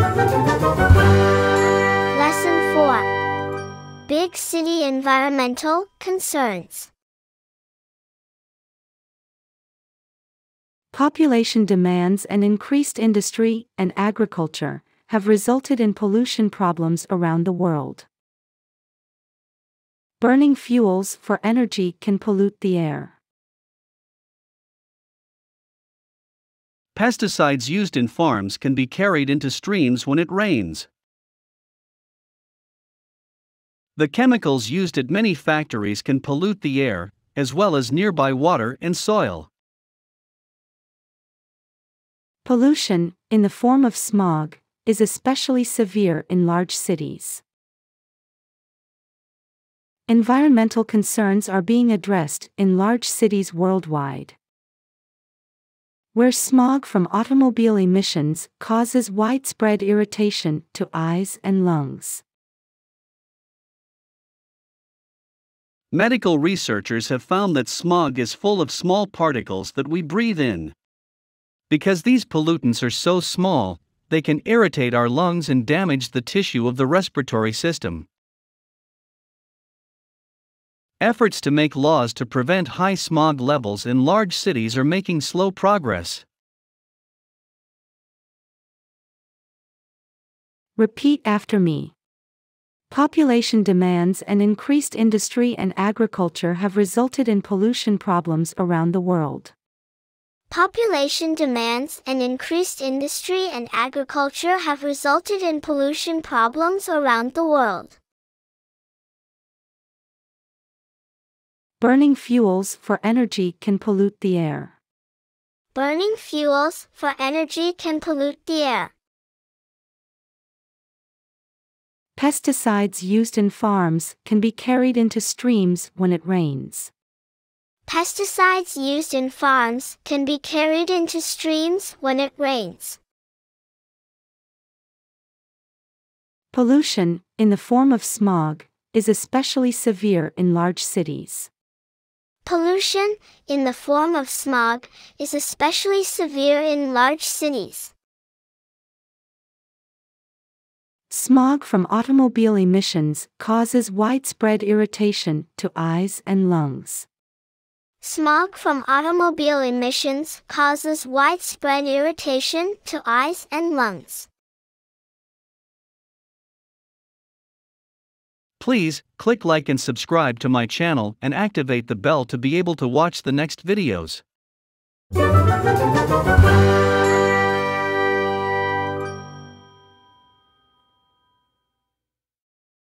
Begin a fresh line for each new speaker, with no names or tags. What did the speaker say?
Lesson 4. Big City Environmental Concerns.
Population demands and increased industry and agriculture have resulted in pollution problems around the world. Burning fuels for energy can pollute the air.
Pesticides used in farms can be carried into streams when it rains. The chemicals used at many factories can pollute the air, as well as nearby water and soil.
Pollution, in the form of smog, is especially severe in large cities. Environmental concerns are being addressed in large cities worldwide, where smog from automobile emissions causes widespread irritation to eyes and lungs.
Medical researchers have found that smog is full of small particles that we breathe in. Because these pollutants are so small, they can irritate our lungs and damage the tissue of the respiratory system. Efforts to make laws to prevent high smog levels in large cities are making slow progress.
Repeat after me. Population demands and increased industry and agriculture have resulted in pollution problems around the world.
Population demands and increased industry and agriculture have resulted in pollution problems around the world.
Burning fuels for energy can pollute the air.
Burning fuels for energy can pollute the air.
Pesticides used in farms can be carried into streams when it rains.
Pesticides used in farms can be carried into streams when it rains.
Pollution, in the form of smog, is especially severe in large cities.
Pollution, in the form of smog, is especially severe in large cities.
Smog from automobile emissions causes widespread irritation to eyes and lungs.
Smog from automobile emissions causes widespread irritation to eyes and lungs.
Please, click like and subscribe to my channel and activate the bell to be able to watch the next videos.